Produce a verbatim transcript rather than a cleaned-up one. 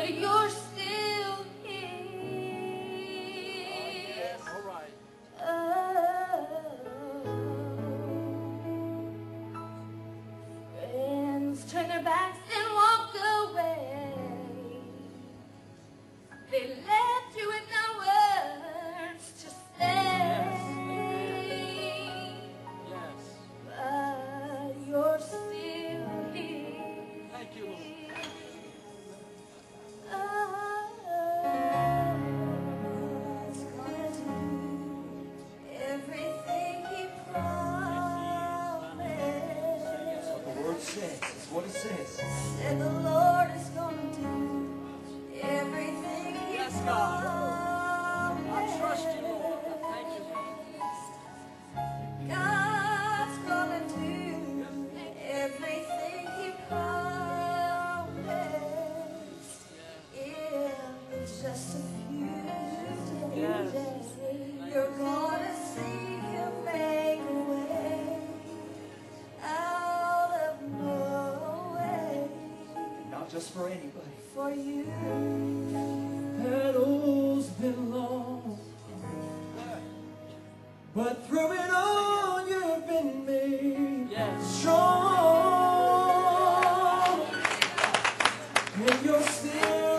but you're still here. All right. Oh, friends turn their backs and walk away. They left you with no words to say. Yes. But you're still here. Thank you, Lord. God's gonna do everything He promised. That's what the word says. That's what it says. Said the Lord is gonna do everything He Yes, God. promised. I trust you, Lord. Thank you, Lord. God's gonna do everything He promised. In just a few Yes. days, you're gonna see Him make a way out of no way Not just for anybody. for you. Battle's been long, but through it all you've been made Yes. strong, and you're still